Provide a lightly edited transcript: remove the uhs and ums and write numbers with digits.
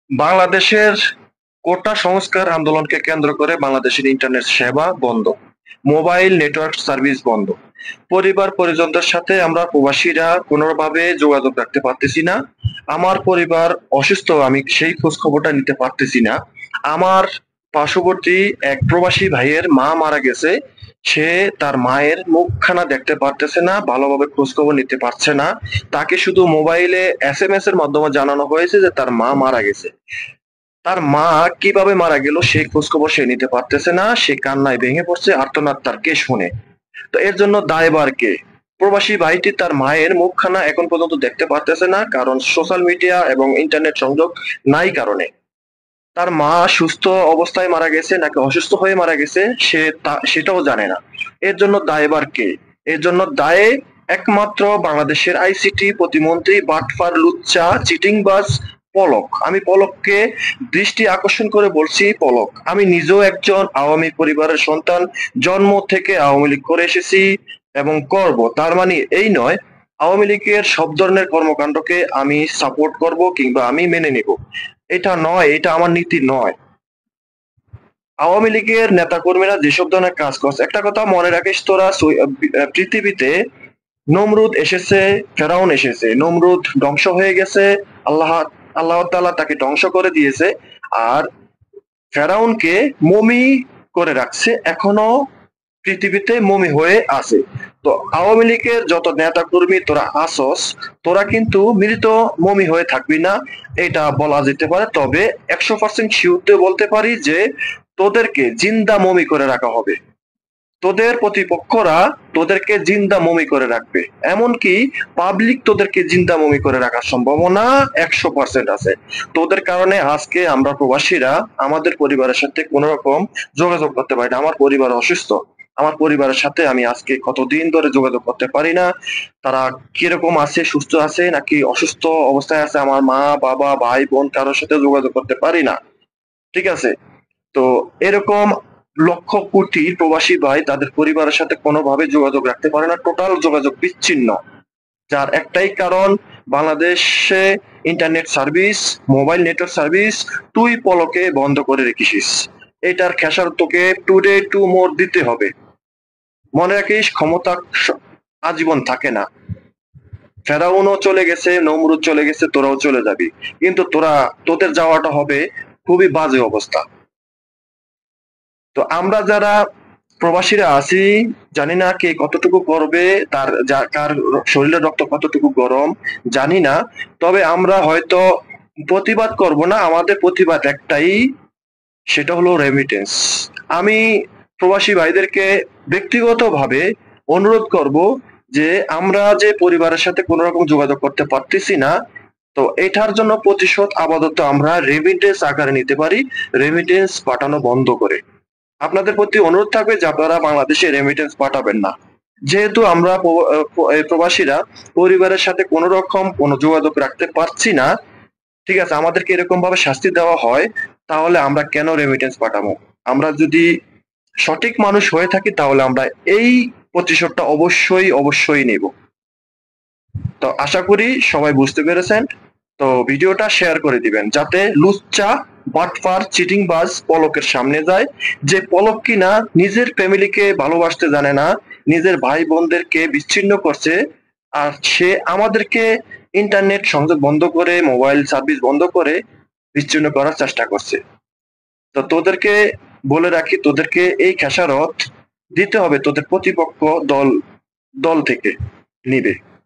বাংলাদেশের কোটা সংস্কার আন্দোলনকে কেন্দ্র করে বাংলাদেশের ইন্টারনেট সেবা বন্ধ, মোবাইল নেটওয়ার্ক সার্ভিস বন্ধ। পরিবার পরিজনদের সাথে আমরা প্রবাসীরা কোনোভাবে যোগাযোগ রাখতে পারতেছি না। আমার পরিবার অসুস্থ, আমি সেই খোঁজ খবরটা নিতে পারতেছি না। আমার পার্শ্ববর্তী এক প্রবাসী ভাইয়ের মা মারা গেছে, সে তার মায়ের মুখখানা দেখতে পারতেছে না, ভালোভাবে খোঁজ খবর নিতে পারছে না। তাকে শুধু মোবাইলে এসএমএস এর মাধ্যমে জানানো হয়েছে যে তার মা মারা গেছে। তার মা কিভাবে মারা গেল সেই খোঁজ খবর সে নিতে পারতেছে না, সে কান্নায় ভেঙে পড়ছে, আর্তনাদ তার কে শুনে। তো এর জন্য দায়ভার কে? প্রবাসী ভাইটি তার মায়ের মুখখানা এখন পর্যন্ত দেখতে পারতেছে না, কারণ সোশ্যাল মিডিয়া এবং ইন্টারনেট সংযোগ নাই কারণে। তার মা সুস্থ অবস্থায় মারা গেছে নাকি অসুস্থ হয়ে মারা গেছে সেটাও জানে না। এর জন্য দায়ভার কে? এর জন্য দায়ে একমাত্র বাংলাদেশের আইসিটি প্রতিমন্ত্রী বাটফার লুচ্চা চিটিংবাজ পলক। আমি পলককে দৃষ্টি আকর্ষণ করে বলছি, পলক, আমি নিজেও একজন আওয়ামী পরিবারের সন্তান, জন্ম থেকে আওয়ামী লীগ করে এসেছি এবং করব। তার মানে এই নয় আওয়ামী লীগের সব ধরনের কর্মকাণ্ডকে আমি সাপোর্ট করব কিংবা আমি মেনে নিব, এটা নয়, এটা আমার নীতি নয়। আওয়ামী লীগের নেতা কর্মীরা যেসব ধরনের কাজ করছে, একটা কথা মনে রাখিস তোরা, পৃথিবীতে নমরুদ এসেছে, ফেরাউন এসেছে, নমরুদ ধ্বংস হয়ে গেছে, আল্লাহ আল্লাহ তাআলা তাকে ধ্বংস করে দিয়েছে। আর ফেরাউনকে মমি করে রাখছে, এখনো পৃথিবীতে মমি হয়ে আছে। তো আওয়ামী লীগের যত নেতা কর্মী তোরা আসস, তোরা কিন্তু মৃত মমি হয়ে থাকবি না, এটা বলা যেতে পারে। তবে 100% শিওর দিয়ে বলতে পারি যে তোদেরকে জিন্দা মমি করে রাখা হবে। তোদের প্রতিপক্ষরা তোদেরকে জিন্দা মমি করে রাখবে, এমনকি পাবলিক তোদেরকে জিন্দা মমি করে রাখার সম্ভাবনা 100% আছে। তোদের কারণে আজকে আমরা প্রবাসীরা আমাদের পরিবারের সাথে কোন রকম যোগাযোগ করতে পারি না। আমার পরিবার অসুস্থ, আমার পরিবারের সাথে আমি আজকে কতদিন ধরে যোগাযোগ করতে পারি না। তারা কিরকম আছে, সুস্থ আছে নাকি অসুস্থ অবস্থায় আছে, আমার মা বাবা ভাই বোন কারোর সাথে যোগাযোগ করতে পারি না। ঠিক আছে? তো এরকম লক্ষ কোটি প্রবাসী ভাই তাদের পরিবারের সাথে কোনোভাবে যোগাযোগ রাখতে পারে না, টোটাল যোগাযোগ বিচ্ছিন্ন। যার একটাই কারণ, বাংলাদেশে internet service, mobile network service তুই পলকে বন্ধ করে রেখেছিস। এটার খেসারত তোকে টুডে টু মোর দিতে হবে। মনে রাখিস, ক্ষমতা আজীবন থাকে না। ফেরাউনও চলে গেছে, নমরুদ চলে গেছে, তোরাও চলে যাবি, কিন্তু তোদের যাওয়াটা হবে খুবই বাজে অবস্থা। তো আমরা যারা প্রবাসীরা আছি, জানি না কে কতটুকু করবে, কার শরীরের রক্ত কতটুকু গরম জানি না। তবে আমরা হয়তো প্রতিবাদ করব না, আমাদের প্রতিবাদ একটাই, সেটা হলো রেমিটেন্স। আমি প্রবাসী ভাইদেরকে ব্যক্তিগতভাবে অনুরোধ করব যে আমরা যে পরিবারের সাথে কোনো রকম যোগাযোগ করতে পারতেছি না, তো এটার জন্য প্রতিশোধ আপাতত আমরা রেমিটেন্স আকারে নিতে পারি, রেমিটেন্স পাঠানো বন্ধ করে। আপনাদের প্রতি অনুরোধ থাকবে যে আপনারা বাংলাদেশে রেমিটেন্স পাঠাবেন না। যেহেতু আমরা প্রবাসীরা পরিবারের সাথে কোনো রকম কোনো যোগাযোগ রাখতে পারছি না, ঠিক আছে, আমাদেরকে এরকম ভাবে শাস্তি দেওয়া হয়, তাহলে আমরা কেন রেমিটেন্স পাঠাবো? আমরা যদি সঠিক মানুষ হয়ে থাকি তাহলে আমরা এই প্রতিশোধটা অবশ্যই অবশ্যই নেব। তো আশা করি সবাই বুঝতে পেরেছেন। তো ভিডিওটা শেয়ার করে দিবেন যাতে লুচ্চা বাটপার চিটিংবাজ পলকের সামনে যায়, যে পলক কিনা নিজের ফ্যামিলিকে ভালোবাসতে জানে না, নিজের ভাই বোনদেরকে বিচ্ছিন্ন করছে, আর সে আমাদেরকে ইন্টারনেট সংযোগ বন্ধ করে, মোবাইল সার্ভিস বন্ধ করে বিচ্ছিন্ন করার চেষ্টা করছে। তো তোদেরকে বলে রাখি, তোদেরকে এই খেসারত দিতে হবে, তোদের প্রতিপক্ষ দল দল থেকে নিবে।